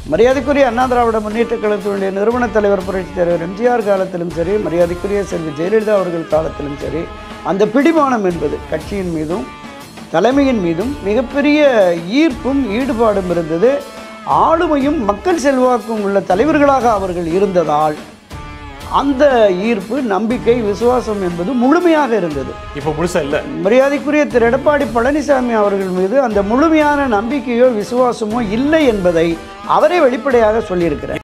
மரியாதைக்குரிய அண்ணா திராவிட முன்னேற்றக் கழகத்தினுடைய நிறுவன தலைவர் புரட்சித் தலைவர் எம்ஜிஆர் காலத்திலும் சரி, மரியாதைக்குரிய செல்வி ஜெயலலிதா அவர்கள் காலத்திலும் சரி, அந்த பிடிமானம் என்பது கட்சியின் மீதும் தலைமையின் மீதும் மிகப்பெரிய ஈர்ப்பும் ஈடுபாடும் இருந்தது. ஆளுமையும் மக்கள் செல்வாக்கும் உள்ள தலைவர்களாக அவர்கள் இருந்ததால் அந்த ஈர்ப்பு, நம்பிக்கை, விசுவாசம் என்பது முழுமையாக இருந்தது. இப்போ முழுசா இல்லை. மரியாதைக்குரிய திரு எடப்பாடி பழனிசாமி அவர்கள் மீது அந்த முழுமையான நம்பிக்கையோ விசுவாசமோ இல்லை என்பதை அவரே வெளிப்படையாக சொல்லியிருக்கிறார்.